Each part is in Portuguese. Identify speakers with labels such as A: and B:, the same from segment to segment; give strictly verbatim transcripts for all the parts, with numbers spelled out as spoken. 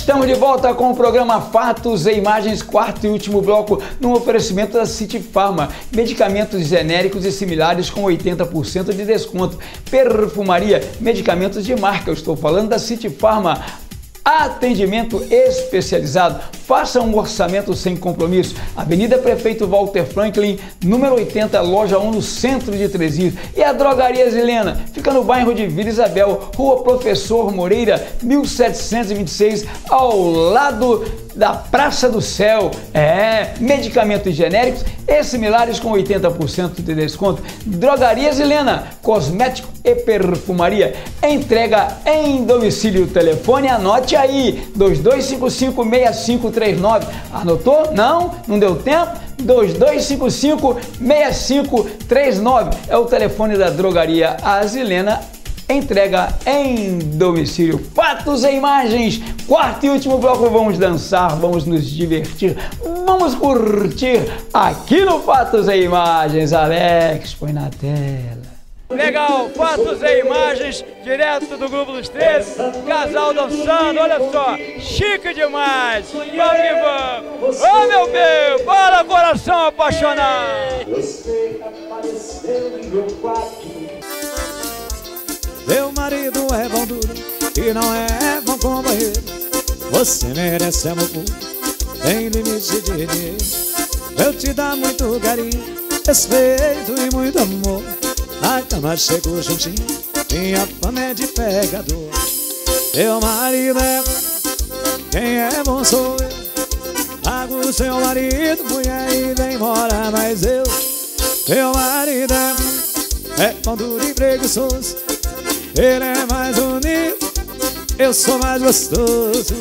A: Estamos de volta com o programa Fatos e Imagens, quarto e último bloco, num oferecimento da City Pharma. Medicamentos genéricos e similares com oitenta por cento de desconto. Perfumaria, medicamentos de marca. Eu estou falando da City Pharma. Atendimento especializado. Faça um orçamento sem compromisso. Avenida Prefeito Walter Franklin, número oitenta, loja um, no centro de Três Rios. E a Drogaria Zilena fica no bairro de Vila Isabel, Rua Professor Moreira, mil setecentos e vinte e seis, ao lado da Praça do Céu. É, medicamentos genéricos e similares com oitenta por cento de desconto. Drogaria Zilena, cosmético e perfumaria. Entrega em domicílio. Telefone, anote aí, dois dois cinco cinco, seis cinco três nove. Anotou? Não? Não deu tempo? dois dois cinco cinco, seis cinco três nove é o telefone da Drogaria Zilena. Entrega em domicílio. Fatos e Imagens, quarto e último bloco. Vamos dançar, vamos nos divertir, vamos curtir aqui no Fatos e Imagens. Alex, põe na tela.
B: Legal, Fatos e Imagens, direto do Grupo dos treze, casal dançando, olha só, chique demais, vamos que vamos, oh meu Deus, bora coração apaixonado.
C: Você apareceu em meu quarto.
D: Meu marido é bom duro e não é bom companheiro. Você merece amor puro, tem limite de dinheiro. Eu te dou muito carinho, respeito e muito amor. Na cama chego juntinho, minha fama é de pegador. Meu marido é bom, quem é bom sou eu. Pago seu marido, mulher, e vem morar mais eu. Meu marido é bom, é bom duro e preguiçoso. Ele é mais bonito, eu sou mais gostoso.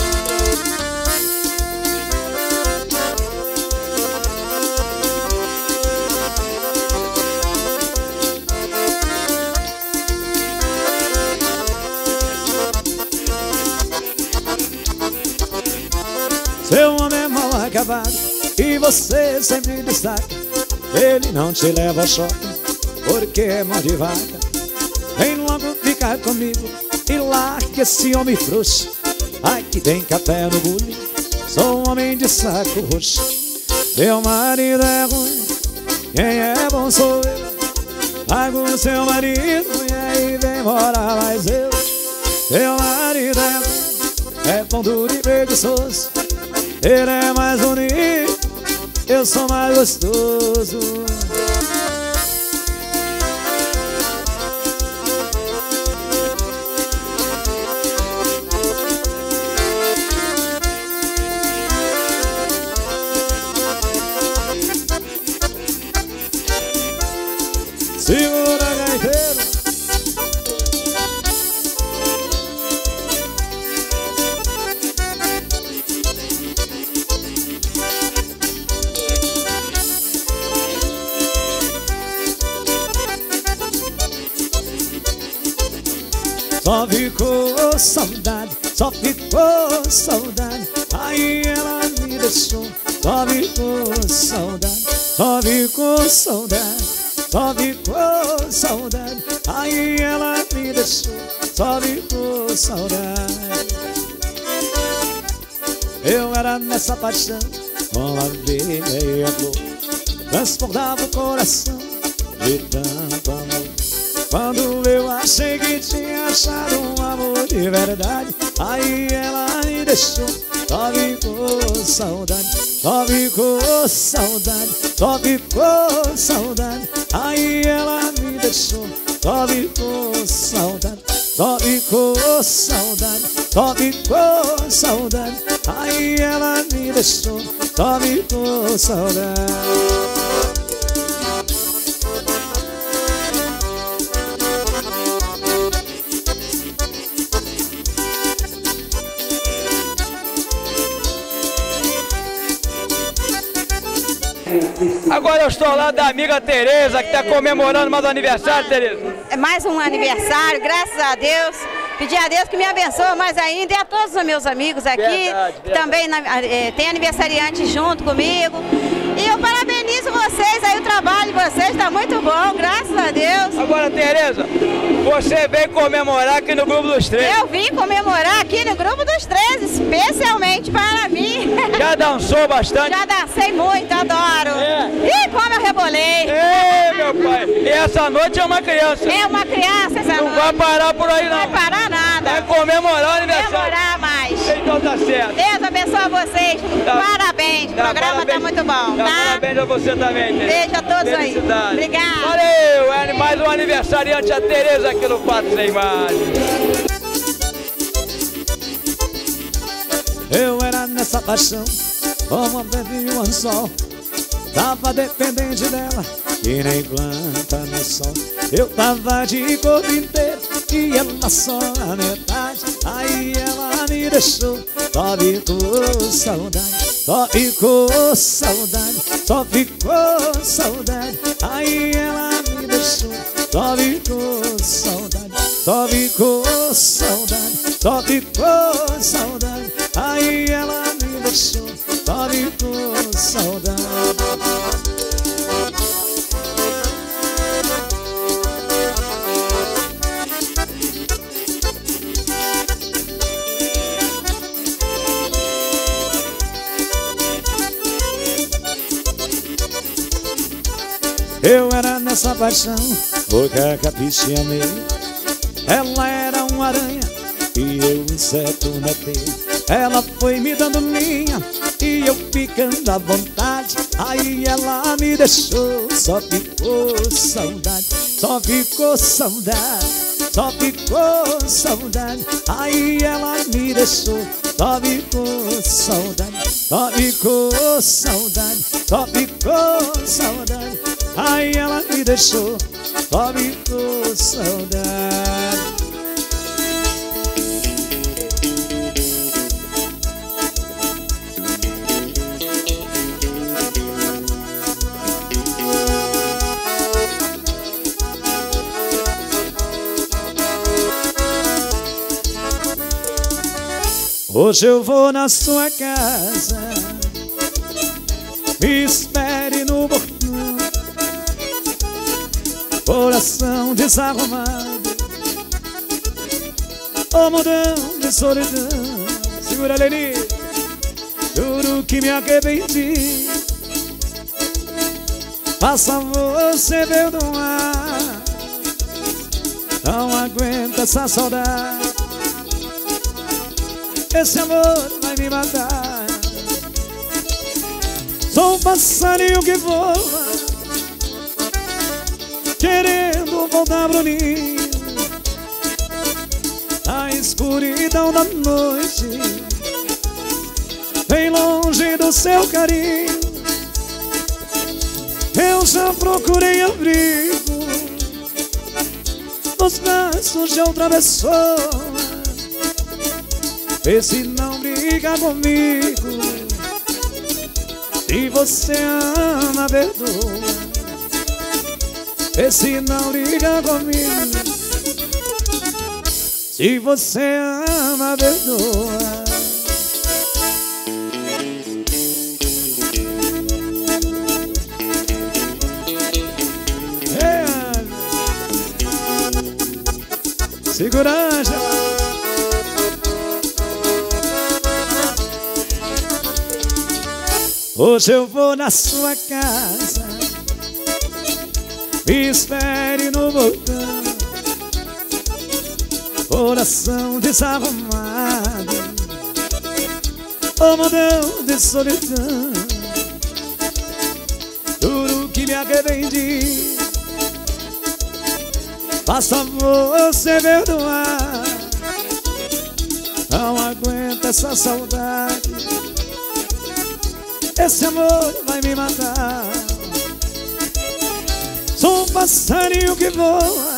D: Seu homem é mal acabado e você sempre destaca. Ele não te leva a shopping porque é mão de vaca. Vem logo ficar comigo e larga esse homem frouxo. Aqui tem café no bule, sou um homem de saco roxo. Meu marido é ruim, quem é bom sou eu. Pago seu marido, e aí vem morar mais eu. Meu marido é ruim, é pão duro e preguiçoso. Ele é mais bonito, eu sou mais gostoso. Segura a gaiteira. Só ficou saudade, só ficou saudade. Aí ela me deixou. Só ficou saudade, só ficou saudade. Só ficou saudade, aí ela me deixou. Só ficou saudade. Eu era nessa paixão, com a abelha e a flor, transportava o coração de tanto amor. Quando eu achei que tinha achado um amor de verdade, aí ela me deixou. Só ficou saudade, só ficou saudade, só ficou saudade, aí ela me deixou. Só ficou saudade, só ficou saudade, só ficou saudade, aí ela me deixou. Só ficou saudade.
B: Agora eu estou ao lado da amiga Tereza, que está comemorando mais um aniversário, Tereza.
E: É mais um aniversário, graças a Deus. Pedir a Deus que me abençoe mais ainda e a todos os meus amigos aqui,
B: Verdade,
E: que
B: verdade.
E: também é, tem aniversariante junto comigo. E eu parabenizo vocês aí, o trabalho de vocês está muito bom, graças a Deus.
B: Agora, Tereza, Você veio comemorar aqui no Grupo dos treze.
E: Eu vim comemorar aqui no Grupo dos treze, especialmente para mim.
B: Já dançou bastante?
E: Já dancei muito, adoro.
B: É.
E: E como eu rebolei.
B: Ei, meu pai. E essa noite é uma criança.
E: É uma criança essa
B: Não
E: noite.
B: vai parar por aí, não.
E: Não vai parar nada.
B: Vai comemorar o aniversário.
E: Comemorar mais.
B: Então tá certo.
E: Deus abençoe vocês.
B: Tá.
E: Parabéns. O
B: Tá,
E: programa
B: parabéns.
E: tá muito bom,
B: Tá,
E: tá?
B: parabéns a você também, Tereza.
E: Beijo a todos aí.
B: Felicidade.
E: Obrigada.
B: Valeu, é mais um aniversariante, a Tereza aqui no Fatos e Imagens.
D: Eu era nessa paixão, como a bebê e um anzol. Tava dependente dela, que nem planta no sol. Eu tava de corpo inteiro e ela só a metade. Aí ela me deixou, só ficou saudade. Só ficou saudade, só ficou saudade. Aí ela me deixou, só ficou saudade. Só ficou saudade, só ficou saudade. Aí ela me deixou, só ficou saudade. Eu era nessa paixão, boca capricha amei. Ela era uma aranha e eu inseto na teia. Ela foi me dando linha e eu ficando à vontade. Aí ela me deixou, só ficou saudade. Só ficou saudade, só ficou saudade. Aí ela me deixou, só ficou saudade. Só ficou saudade, só ficou saudade. Aí ela me deixou, só ficou saudade. Hoje eu vou na sua casa, me espere no portão. Coração desarrumado, ô mudão de solidão. Segura, Leni. Juro que me arrependi. Faça você perdoar. Não aguenta essa saudade. Esse amor vai me matar. Sou um passarinho que voa, querendo voltar pro ninho. Na escuridão da noite, bem longe do seu carinho. Eu já procurei abrigo nos braços de outra pessoa. Vê se não briga comigo. Se você ama, perdoa. Vê se não briga comigo. Se você ama, perdoa. É. Segura, já. Hoje eu vou na sua casa, me espere no portão. Coração desarrumado, ô mudão de solidão. Juro que me arrependi. Faça você perdoar. Não aguenta essa saudade. Esse amor vai me matar. Sou um passarinho que voa,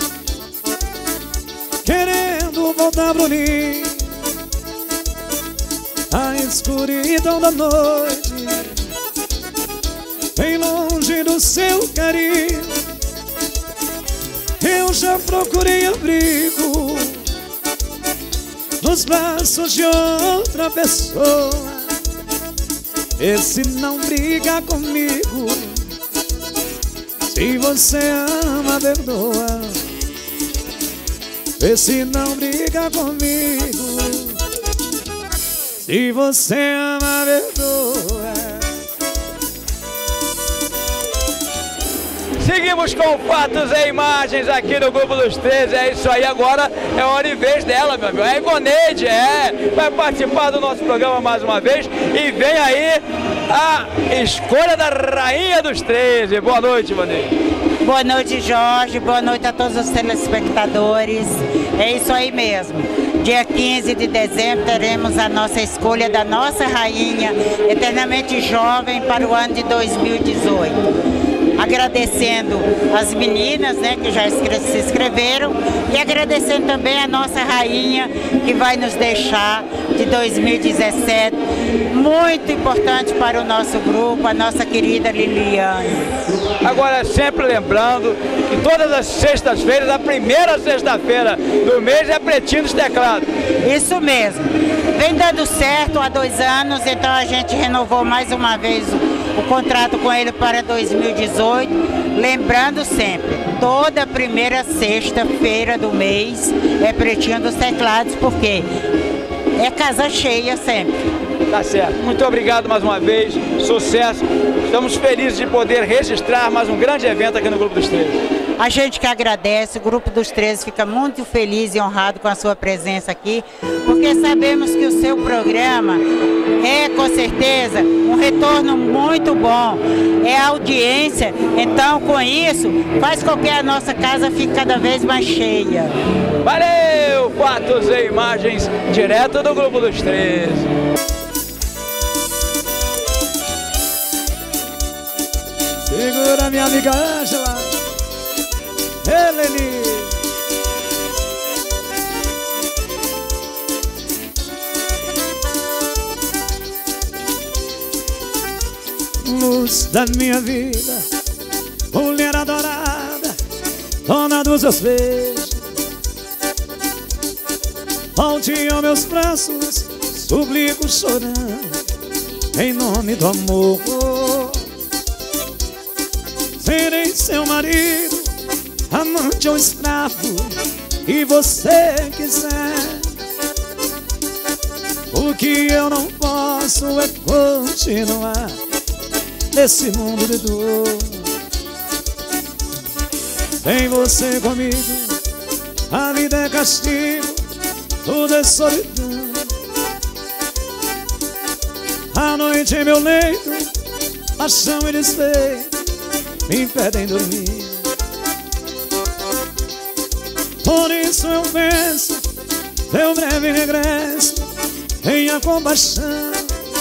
D: querendo voltar pro ninho. A escuridão da noite, bem longe do seu carinho. Eu já procurei abrigo nos braços de outra pessoa. Esse não briga comigo. Se você ama, perdoa. vê se não briga comigo. Se você ama, perdoa.
B: Seguimos com fatos e imagens aqui no Grupo dos treze. É isso aí, agora é hora e vez dela, meu amigo. É a Ivoneide, é. Vai participar do nosso programa mais uma vez. E vem aí a escolha da Rainha dos treze. Boa noite, Ivoneide.
F: Boa noite, Jorge. Boa noite a todos os telespectadores. É isso aí mesmo. Dia quinze de dezembro teremos a nossa escolha da nossa rainha eternamente jovem para o ano de dois mil e dezoito. Agradecendo as meninas, né, que já se inscreveram, e agradecendo também a nossa rainha que vai nos deixar de dois mil e dezessete. Muito importante para o nosso grupo, a nossa querida Liliane.
B: Agora, sempre lembrando que todas as sextas-feiras, a primeira sexta-feira do mês é Pretinho dos Teclados.
F: Isso mesmo. Vem dando certo há dois anos, então a gente renovou mais uma vez o o contrato com ele para dois mil e dezoito, lembrando sempre, toda primeira sexta-feira do mês é Pretinho dos Teclados, porque é casa cheia sempre.
B: Tá certo. Muito obrigado mais uma vez, sucesso. Estamos felizes de poder registrar mais um grande evento aqui no Grupo dos treze.
F: A gente que agradece, o Grupo dos treze fica muito feliz e honrado com a sua presença aqui, porque sabemos que o seu programa é, com certeza, um retorno muito bom, é audiência, então com isso faz com que a nossa casa fique cada vez mais cheia.
B: Valeu! Fatos e imagens direto do Grupo dos treze.
D: Segura minha amiga Ângela, Helene. Luz da minha vida, mulher adorada, dona dos meus beijos. Volte aos meus braços, suplico chorando, em nome do amor. Serei seu marido, amante ou escravo, que você quiser. O que eu não posso é continuar nesse mundo de dor. Sem você comigo, a vida é castigo, tudo é solidão. A noite em meu leito, paixão e despeito me impedem dormir. Por isso eu penso, teu breve regresso, tenha compaixão.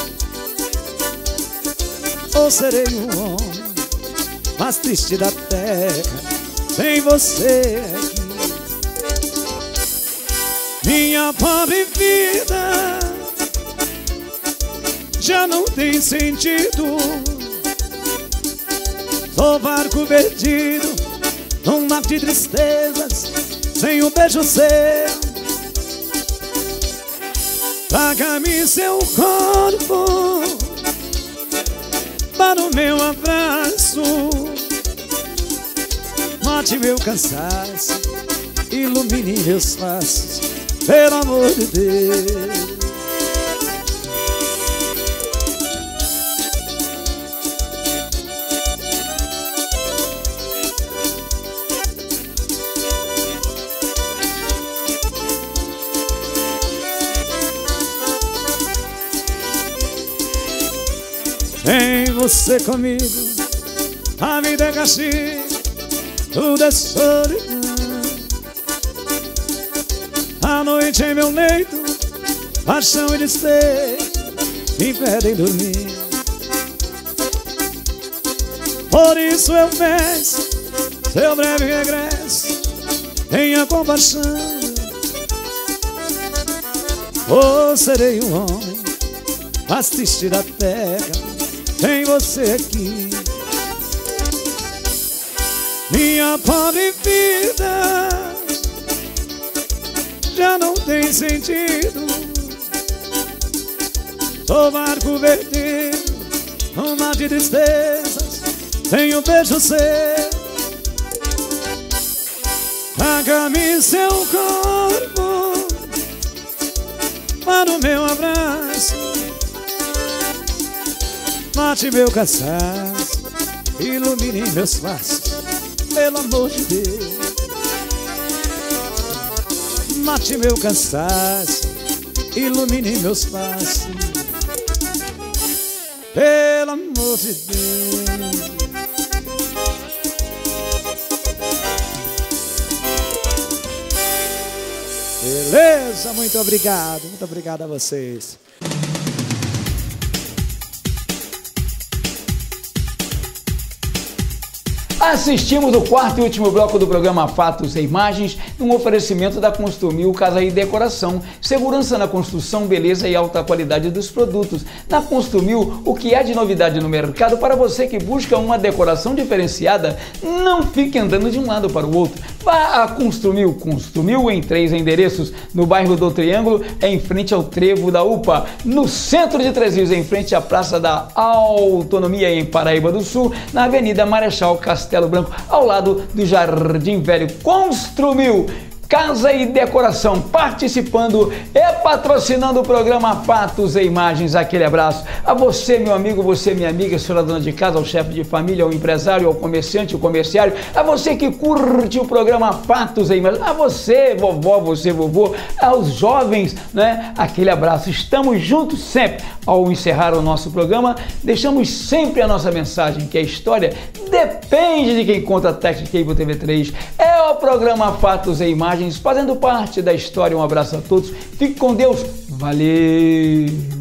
D: Ou serei um homem mais triste da terra, sem você aqui. Minha pobre vida já não tem sentido. Sou barco perdido num mar de tristezas, sem um beijo seu. Traga-me seu corpo para o meu abraço, mate meu cansaço, ilumine meus passos, pelo amor de Deus. Sem você comigo, a vida é castigo, tudo é solidão. A noite em meu leito, paixão e despeito me impedem dormir. Por isso eu peço seu breve regresso, tenha compaixão. Ou serei um homem mais triste da terra, sem você aqui. Minha pobre vida já não tem sentido. Sou barco perdido num mar de tristezas, sem um beijo seu. Traga-me seu corpo Mate meu cansaço, ilumine meus passos, pelo amor de Deus. Mate meu cansaço, ilumine meus passos, pelo amor de Deus. Beleza, muito obrigado, muito obrigado a vocês.
A: Assistimos o quarto e último bloco do programa Fatos e Imagens, num oferecimento da Construmil Casa e Decoração. Segurança na construção, beleza e alta qualidade dos produtos. Na Construmil, o que há de novidade no mercado para você que busca uma decoração diferenciada, não fique andando de um lado para o outro. Vá a Construmil, Construmil em três endereços, no bairro do Triângulo, em frente ao Trevo da U P A, no centro de Três Rios, em frente à Praça da Autonomia em Paraíba do Sul, na Avenida Marechal Castelo Branco, ao lado do Jardim Velho. Construmil Casa e Decoração, participando e patrocinando o programa Fatos e Imagens. Aquele abraço a você, meu amigo, você, minha amiga, senhora dona de casa, ao chefe de família, ao empresário, ao comerciante, ao comerciário, a você que curte o programa Fatos e Imagens, a você, vovó, você, vovô, aos jovens, né? Aquele abraço. Estamos juntos sempre. Ao encerrar o nosso programa, deixamos sempre a nossa mensagem, que a história depende de quem conta a Tech Cable T V três. É o programa Fatos e Imagens, fazendo parte da história. Um abraço a todos, fique com Deus, valeu!